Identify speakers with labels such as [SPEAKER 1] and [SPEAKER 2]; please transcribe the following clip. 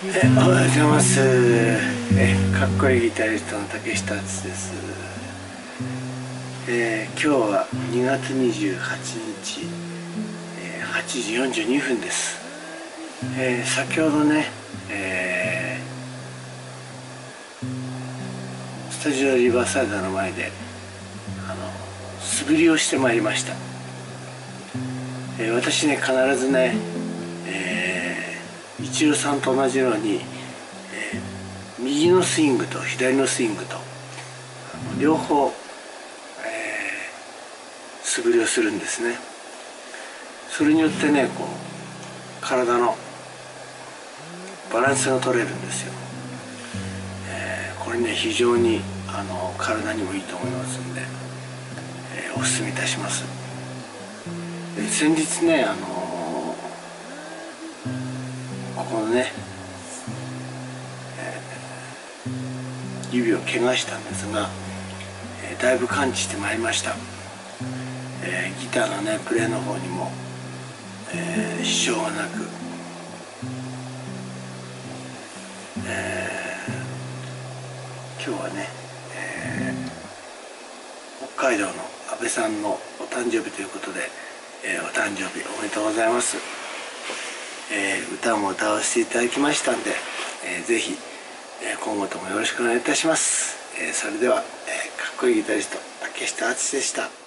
[SPEAKER 1] おはようございます。かっこいいギタリストの竹下敦です。今日は2月28日、8時42分です。先ほどね、スタジオリバーサイドの前で素振りをしてまいりました。私ね、必ずね、イチローさんと同じように、右のスイングと左のスイングと両方、素振りをするんですね。それによってね、こう体のバランスが取れるんですよ。これね、非常に体にもいいと思いますんで、おすすめいたします。先日ね、ここのね、指を怪我したんですが、だいぶ完治してまいりました。ギターのね、プレーの方にも、支障がなく、今日はね、北海道の安倍さんのお誕生日ということで、お誕生日おめでとうございます。歌も歌わせていただきましたんで、ぜひ今後ともよろしくお願いいたします。それでは、かっこいいギタリスト竹下敦でした。